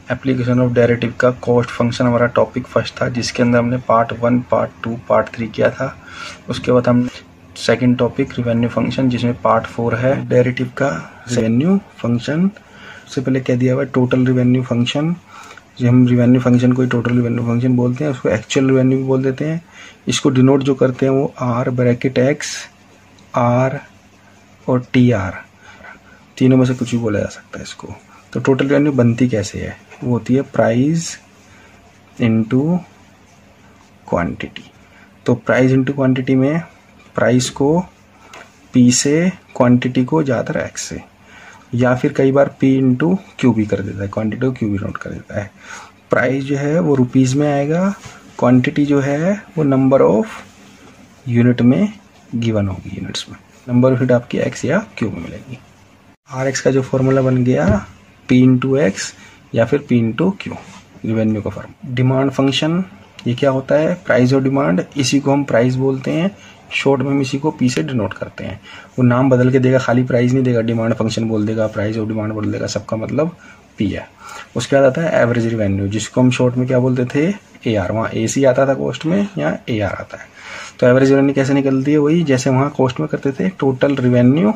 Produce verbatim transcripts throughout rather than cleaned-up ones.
Application of derivative का cost function हमारा topic first था, जिसके अंदर हमने part one, part two, part three किया था। उसके बाद हम सेकंड टॉपिक रिवेन्यू फंक्शन, जिसमें पार्ट फोर है डेरिवेटिव का रिवेन्यू फंक्शन। उससे पहले क्या दिया हुआ है, टोटल रिवेन्यू फंक्शन। जो हम रिवेन्यू फंक्शन को टोटल रिवेन्यू फंक्शन बोलते हैं, उसको एक्चुअल रिवेन्यू भी बोल देते हैं। इसको डिनोट जो करते हैं वो आर ब्रैकेट एक्स, आर और टी आर, तीनों में से कुछ भी बोला जा सकता है इसको। तो टोटल रिवेन्यू बनती कैसे है, वो होती है प्राइस इनटू क्वांटिटी। तो प्राइस इनटू क्वांटिटी में प्राइस को पी से, क्वांटिटी को ज़्यादातर एक्स से, या फिर कई बार पी इंटू क्यू भी कर देता है, क्वांटिटी को क्यू भी नोट कर देता है। प्राइस जो है वो रुपीज़ में आएगा, क्वांटिटी जो है वो नंबर ऑफ यूनिट में गिवन होगी, यूनिट्स में नंबर ऑफ यूनिट आपकी एक्स या क्यू में मिलेगी। आर एक्स का जो फॉर्मूला बन गया पी इंटू एक्स या फिर पी इंटू क्यू, रिवेन्यू का फॉर्मूला। डिमांड फंक्शन ये क्या होता है, प्राइस और डिमांड, इसी को हम प्राइस बोलते हैं, शॉर्ट में हम इसी को पी से डिनोट करते हैं। वो नाम बदल के देगा, खाली प्राइस नहीं देगा, डिमांड फंक्शन बोल देगा, प्राइस और डिमांड बोल देगा, सबका मतलब पी है। उसके बाद आता है एवरेज रिवेन्यू, जिसको हम शॉर्ट में क्या बोलते थे, ए आर। वहाँ ए सी आता था कॉस्ट में, यहाँ ए आर आता है। तो एवरेज रिवेन्यू कैसे निकलती है, वही जैसे वहाँ कॉस्ट में करते थे, टोटल रिवेन्यू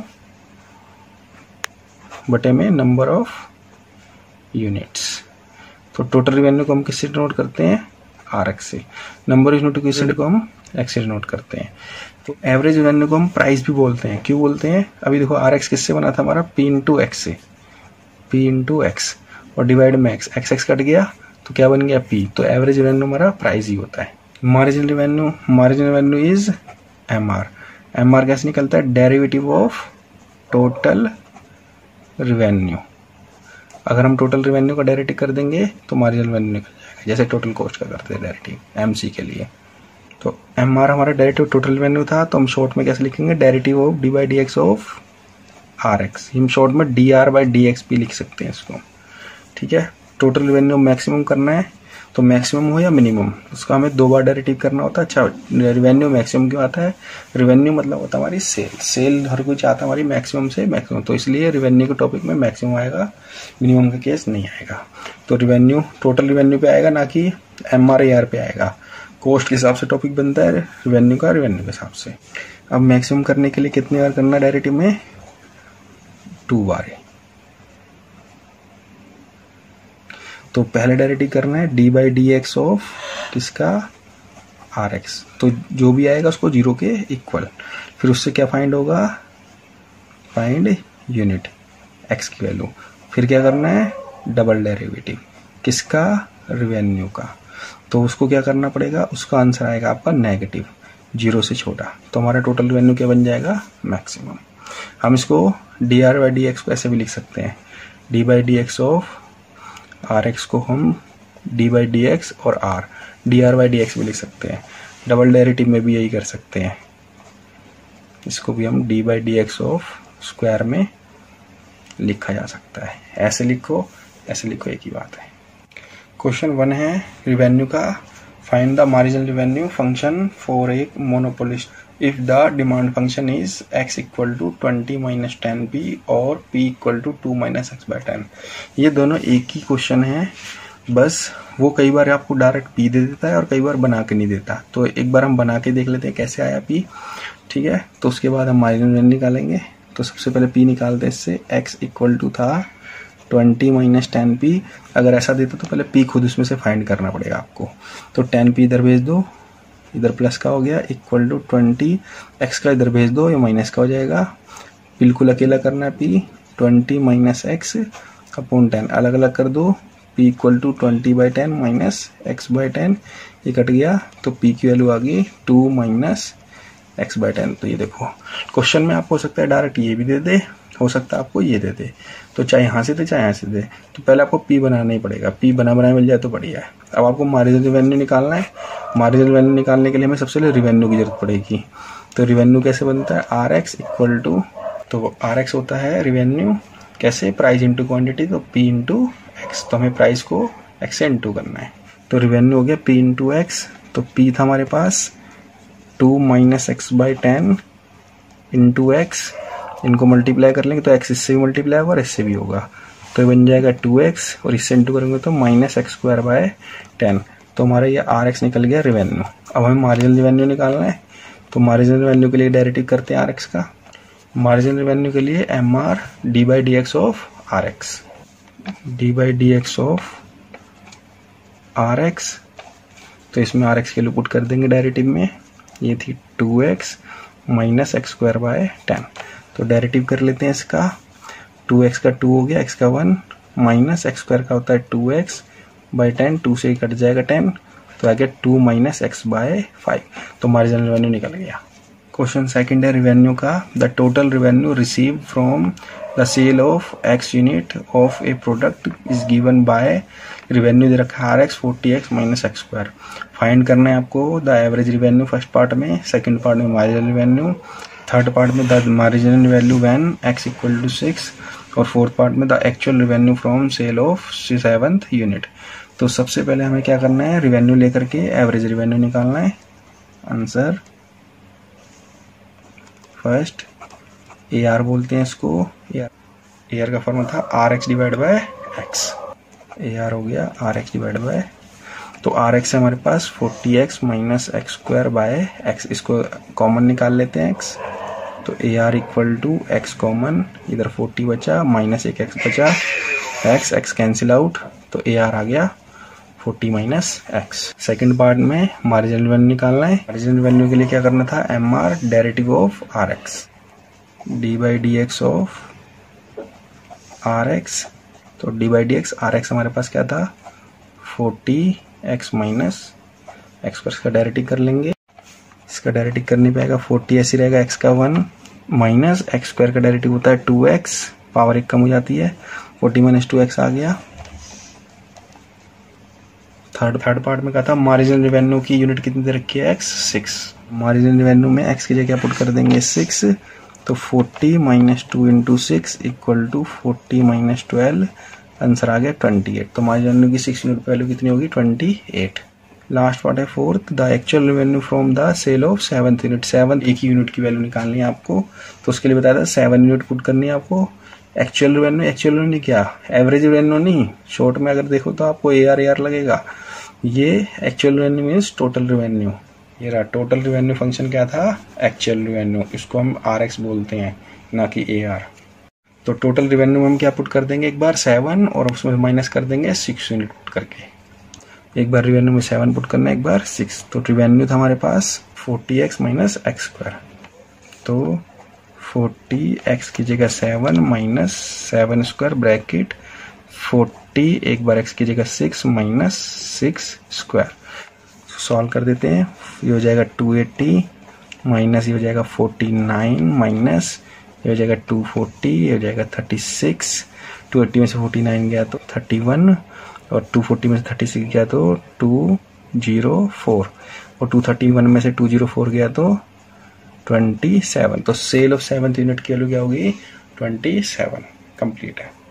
बटे में नंबर ऑफ यूनिट्स। तो टोटल रिवेन्यू को हम किससे डिनोट करते हैं, आर एक्स से। नंबर ऑफ यूनिट को हम एक्स से डिनोट करते हैं। तो एवरेज रिवेन्यू को हम प्राइस भी बोलते हैं, क्यों बोलते हैं, अभी देखो आर एक्स किससे बना था हमारा, पी इंटू एक्स से, पी इंटू एक्स और डिवाइड में एक्स, एक्स एक्स कट गया तो क्या बन गया पी। तो एवरेज रिवेन्यू हमारा प्राइस ही होता है। Marginal revenue, marginal revenue is M R. M R कैसे निकलता है, डेरिवेटिव ऑफ टोटल रिवेन्यू। अगर हम टोटल रिवेन्यू का डेरिवेटिव कर देंगे तो मार्जिनल रिवेन्यू निकल जाएगा, जैसे टोटल कॉस्ट का करते हैं डेरिवेटिव एमसी के लिए। तो एम आर हमारा डेरिवेटिव टोटल रिवेन्यू था, तो हम शॉर्ट में कैसे लिखेंगे, derivative of D by D x of R X. हम शॉर्ट में D R by D X भी लिख सकते हैं इसको, ठीक है। टोटल रिवेन्यू मैक्सिमम करना है, तो मैक्सिमम हो या मिनिमम, उसका हमें दो बार डेरिवेटिव करना होता है। अच्छा, रिवेन्यू मैक्सिमम क्यों आता है, रिवेन्यू मतलब होता है हमारी सेल। सेल हर कोई चाहता है हमारी मैक्सिमम से मैक्सिमम, तो इसलिए रिवेन्यू के टॉपिक में मैक्सिमम आएगा, मिनिमम का केस नहीं आएगा। तो रिवेन्यू टोटल रिवेन्यू पे आएगा, ना कि एम आर ए आर पे आएगा। कॉस्ट के हिसाब से टॉपिक बनता है रिवेन्यू का, रिवेन्यू के हिसाब से। अब मैक्सिमम करने के लिए कितनी बार करना है डेरिवेटिव में, टू बार है। तो पहले डेरिवेटिव करना है D by D x of किसका, आर एक्स। तो जो भी आएगा उसको जीरो के इक्वल, फिर उससे क्या फाइंड होगा, फाइंड यूनिट एक्स की वैल्यू। फिर क्या करना है, डबल डेरिवेटिव किसका, रिवेन्यू का। तो उसको क्या करना पड़ेगा, उसका आंसर आएगा आपका नेगेटिव, जीरो से छोटा। तो हमारा टोटल रिवेन्यू क्या बन जाएगा, मैक्सिमम। हम इसको D R by D X को ऐसे भी लिख सकते हैं, D by D x of R X को हम डी बाई डी एक्स और R, D R by D X भी लिख सकते हैं। डबल डेरिवेटिव में भी यही कर सकते हैं, इसको भी हम D by D x of square में लिखा जा सकता है। ऐसे लिखो, ऐसे लिखो, एक ही बात है। क्वेश्चन वन है रिवेन्यू का, find the marginal revenue function for a monopolist if the demand function is x equal to twenty minus ten P और p equal to two minus X by ten. ये दोनों एक ही question है, बस वो कई बार आपको डायरेक्ट p दे देता है और कई बार बना के नहीं देता। तो एक बार हम बना के देख लेते हैं कैसे आया p, ठीक है। तो उसके बाद हम मार्जिनल रिवेन्यू निकालेंगे। तो सबसे पहले p निकालते हैं, इससे x इक्वल टू था ट्वेंटी माइनस टेन पी। अगर ऐसा देता तो पहले p खुद उसमें से फाइंड करना पड़ेगा आपको। तो टेन पी इधर भेज दो, इधर प्लस का हो गया, इक्वल टू ट्वेंटी, एक्स का इधर भेज दो, ये माइनस का हो जाएगा। बिल्कुल अकेला करना है p, twenty minus X upon ten, अलग अलग कर दो, p equal to twenty by ten minus X by ten, ये कट गया। तो p की वैल्यू आ गई two minus X by ten. तो ये देखो क्वेश्चन में आपको हो सकता है डायरेक्ट ये भी दे दे, हो सकता है आपको ये दे दे, तो चाहे यहाँ से दे चाहे यहाँ से दे। तो पहले आपको p बनाना ही पड़ेगा, p बना बनाए मिल जाए तो बढ़िया है। अब आपको मार्जिनल रिवेन्यू निकालना है। मार्जिनल रिवेन्यू निकालने के लिए हमें सबसे पहले रिवेन्यू की जरूरत पड़ेगी। तो रिवेन्यू कैसे बनता है, आर एक्स इक्वल टू, तो आर एक्स होता है रिवेन्यू कैसे, प्राइस इंटू क्वान्टिटी, तो p इंटू एक्स। तो हमें प्राइस को x से इंटू करना है। तो रिवेन्यू हो गया p इंटू एक्स। तो p था हमारे पास two minus X by ten into X, इनको मल्टीप्लाई कर लेंगे तो x इससे भी मल्टीप्लाई होगा और इससे भी होगा। तो ये बन जाएगा टू एक्स और इससे इंटू करेंगे तो minus x square by ten. तो हमारा ये आर एक्स निकल गया रिवेन्यू। अब हमें मार्जिनल रिवेन्यू निकालना है, तो मार्जिनल रिवेन्यू के लिए डेरिवेटिव करते हैं आर एक्स का। मार्जिनल रिवेन्यू के लिए M R D by D x of R x, D by D x of R x. तो इसमें आर एक्स के लिए पुट कर देंगे डेरिवेटिव में, ये थी two X minus x square by ten. तो डेरिवेटिव कर लेते हैं इसका, टू एक्स का टू हो गया, एक्स का वन, माइनस एक्स स्क्वायर का होता है two x by ten, two से ही कट जाएगा टेन, तो आ गया two minus x by five. तो मार्जिनल रिवेन्यू निकल गया। क्वेश्चन सेकंड है रिवेन्यू का। The total revenue receive from the sale of x unit of a product is given by, revenue दे रखा है R x forty x minus x square. Find करना है आपको the average revenue first part में, second part में marginal revenue, third part में the marginal value when x equal to six, और फोर्थ पार्ट में the actual revenue from sale of seventh unit. तो सबसे पहले हमें क्या करना है, रिवेन्यू लेकर के एवरेज रिवेन्यू निकालना है। आंसर फर्स्ट ए आर बोलते हैं इसको, ए आर का फॉर्मूला था R x divide by x, A R हो गया आर एक्स डिवाइड बाय, तो आर एक्स है हमारे पास forty x minus x square by x, इसको कॉमन निकाल लेते हैं एक्स, तो A R equal to x common, इधर फोर्टी बचा माइनस एक एक्स बचा, एक्स एक्स कैंसिल आउट, तो ए आर आ गया forty minus x. Second part में मार्जिनल रिवेन्यू निकालना है। मार्जिनल रिवेन्यू के लिए क्या करना था, M R derivative of R x, D by D x of R x, तो d by D x R x हमारे पास क्या था फोर्टी एक्स माइनस एक्स पर, इसका डेरिवेटिव कर लेंगे। इसका डेरिवेटिव करने पे आएगा फोर्टी ऐसे रहेगा, एक्स का वन माइनस एक्स स्क्वायर का डेरिवेटिव होता है टू एक्स, पावर एक कम हो जाती है, फोर्टी माइनस टू एक्स आ गया। थर्ड थर्ड पार्ट में कहा था मार्जिनल रिवेन्यू की यूनिट कितनी दे रखी है, एक्स सिक्स। मार्जिनल रिवेन्यू में एक्स की जगह पुट कर देंगे सिक्स, तो forty minus two into six equal to forty minus twelve, answer आ गया ट्वेंटी एट। तो मार्जिनल की सिक्स यूनिट वैल्यू कितनी होगी, ट्वेंटी एट। लास्ट पार्ट है fourth, the actual revenue from the sale of seventh unit, seven एक ही unit की वैल्यू निकालनी है आपको, तो उसके लिए बताया था सेवन यूनिट पुट करनी है आपको। एक्चुअल रेवेन्यू, एक्चुअल रेवेन्यू क्या, एवरेज रेवेन्यू नहीं, शॉर्ट में अगर देखो तो आपको ए आर ए आर लगेगा। ये actual revenue means total revenue, ये रहा टोटल रेवेन्यू फंक्शन क्या था, एक्चुअल रेवेन्यू, इसको हम आर एक्स बोलते हैं ना कि ए आर। तो टोटल रेवेन्यू में हम क्या पुट कर देंगे, एक बार सेवन और उसमें माइनस कर देंगे सिक्स यूनिट पुट करके, एक बार रिवेन्यू में सेवन पुट करना है, एक बार सिक्स। तो रिवेन्यू था हमारे पास forty x minus x square, तो फोर्टी एक्स की जगह seven minus seven square bracket forty, एक बार एक्स की जगह six minus six square. Solve कर देते हैं, ये हो जाएगा टू एटी माइनस ये हो जाएगा फोर्टी नाइन माइनस ये हो जाएगा टू फोर्टी, ये हो जाएगा थर्टी सिक्स, टू एटी में से फोर्टी नाइन गया तो थर्टी वन, और टू फोर्टी में से थर्टी सिक्स गया तो टू जीरो फोर, और टू थर्टी वन में से टू जीरो फोर गया तो ट्वेंटी सेवन। तो सेल ऑफ सेवंथ यूनिट की वैल्यू क्या होगी, ट्वेंटी सेवन। कंप्लीट है।